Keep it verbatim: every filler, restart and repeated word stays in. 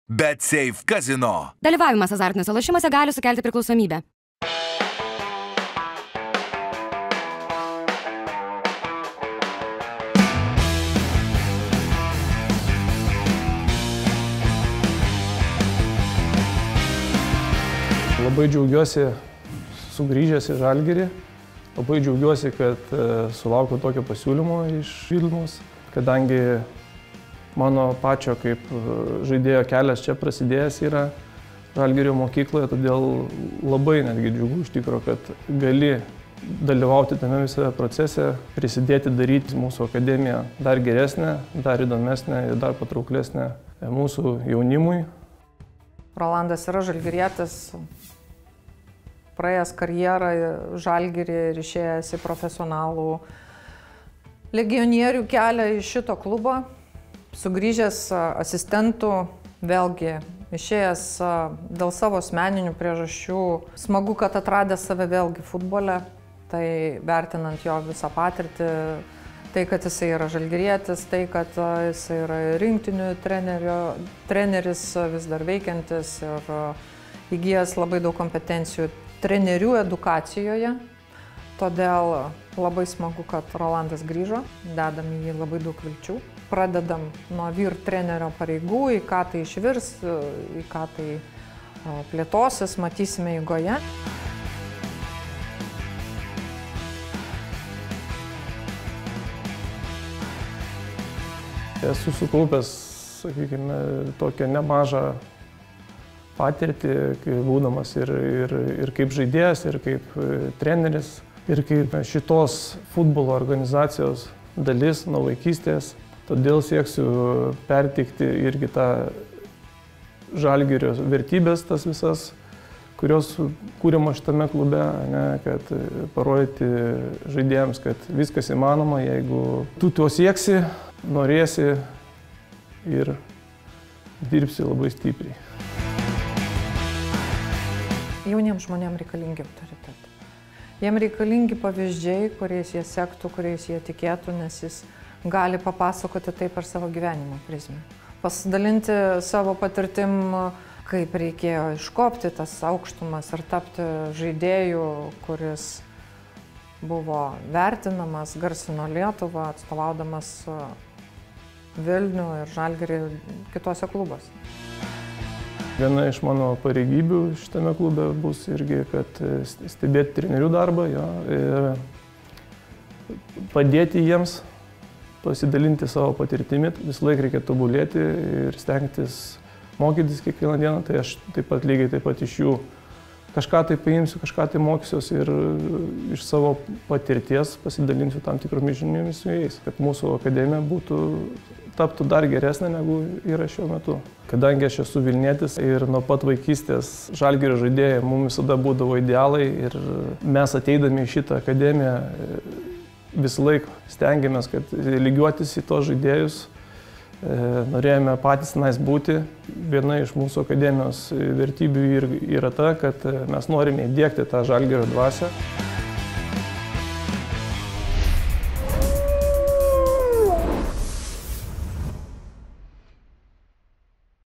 BetSafe Casino. Dalyvavimas azartiniuose lošimuose gali sukelti priklausomybę. Labai džiaugiuosi sugrįžęs į Žalgirį. Labai džiaugiuosi, kad sulaukiau tokio pasiūlymo iš Vilniaus, kadangi mano pačio kaip žaidėjo kelias čia prasidėjęs yra Žalgirio mokykloje, todėl labai netgi džiugu iš tikro, kad gali dalyvauti tame visame procese, prisidėti daryti mūsų akademiją dar geresnę, dar įdomesnę ir dar patrauklesnę mūsų jaunimui. Rolandas yra žalgirietis, praėjęs karjerą Žalgirį ir išėjęs į profesionalų legionierių kelią iš šito klubo. Sugrįžęs asistentų, vėlgi išėjęs dėl savo asmeninių priežasčių. Smagu, kad atradęs save vėlgi futbole, tai vertinant jo visą patirtį, tai, kad jisai yra žalgirietis, tai, kad jisai yra rinktinių treneris vis dar veikiantis ir įgijęs labai daug kompetencijų trenerių edukacijoje. Todėl labai smagu, kad Rolandas grįžo, dedam į jį labai daug vilčių. Pradedam nuo vyr trenerio pareigų, į ką tai išvirs, į ką tai plėtosis, matysime eigoje. Esu sukaupęs, sakykime, tokią nemažą patirtį, būdamas ir, ir, ir kaip žaidėjas, ir kaip treneris, ir kaip šitos futbolo organizacijos dalis nuo vaikystės. Todėl sieksiu perteikti irgi tą Žalgirio vertybės, tas visas, kurios kūrimo šitame klube, ne, kad parodyti žaidėjams, kad viskas įmanoma, jeigu tu to sieksi, norėsi ir dirbsi labai stipriai. Jauniems žmonėms reikalingi autoritetai. Jiems reikalingi pavyzdžiai, kuriais jie sektų, kuriais jie tikėtų, nes jis gali papasakoti tai per savo gyvenimo prizmę. Pasidalinti savo patirtim, kaip reikėjo iškopti tas aukštumas ir tapti žaidėju, kuris buvo vertinamas, garsino Lietuvą, atstovaudamas Vilnių ir Žalgirį kitose klubuose. Viena iš mano pareigybių šitame klube bus irgi, kad stebėti trenerių darbą, jo, ir padėti jiems, pasidalinti savo patirtimi. Visą laiką reikia tobulėti ir stengtis mokytis kiekvieną dieną, tai aš taip pat lygiai taip pat iš jų kažką tai paimsiu, kažką tai mokysiuos ir iš savo patirties pasidalinsiu tam tikromis žiniomis su jais, kad mūsų akademija būtų, taptų dar geresnė negu yra šiuo metu. Kadangi aš esu vilnietis ir nuo pat vaikystės Žalgirio žaidėjai mums visada būdavo idealai ir mes ateidami į šitą akademiją visą laiką stengiamės, kad lygiuotis į tos žaidėjus. Norėjome patys tenais būti. Viena iš mūsų akademijos vertybių yra ta, kad mes norime įdiegti tą Žalgirio dvasią.